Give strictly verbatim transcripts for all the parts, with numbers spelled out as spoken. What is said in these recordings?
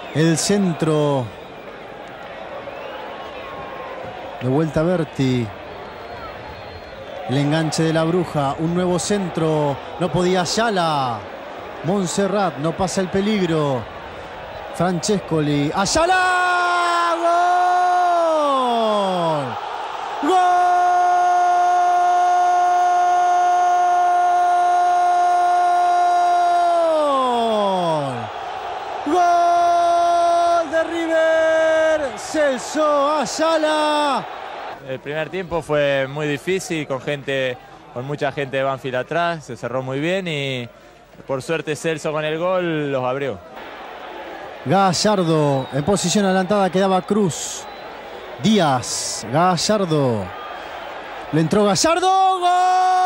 El centro. De vuelta Berti. El enganche de la Bruja. Un nuevo centro. No podía Ayala. Montserrat. No pasa el peligro. Francescoli. ¡Ayala! ¡Gol! ¡Gol! ¡Gol de River! Celso Ayala. El primer tiempo fue muy difícil, con gente, con mucha gente de Banfield atrás, se cerró muy bien y por suerte Celso con el gol los abrió. Gallardo en posición adelantada, quedaba Cruz. Díaz, Gallardo. Le entró Gallardo. ¡Gol!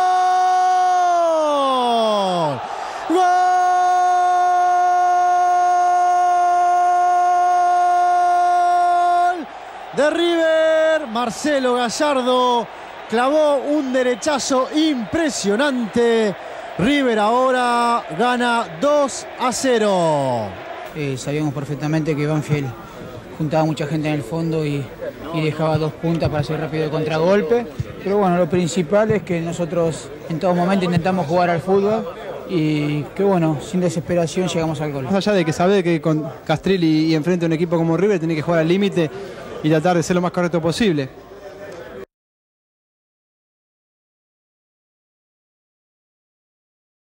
¡Gol! De River. Marcelo Gallardo clavó un derechazo impresionante. River ahora gana dos a cero. Eh, sabíamos perfectamente que Banfield juntaba mucha gente en el fondo y, y dejaba dos puntas para hacer rápido el contragolpe. Pero bueno, lo principal es que nosotros en todo momento intentamos jugar al fútbol y que bueno, sin desesperación llegamos al gol. Más allá de que sabe que con Castrilli y enfrente a un equipo como River tiene que jugar al límite y tratar de ser lo más correcto posible.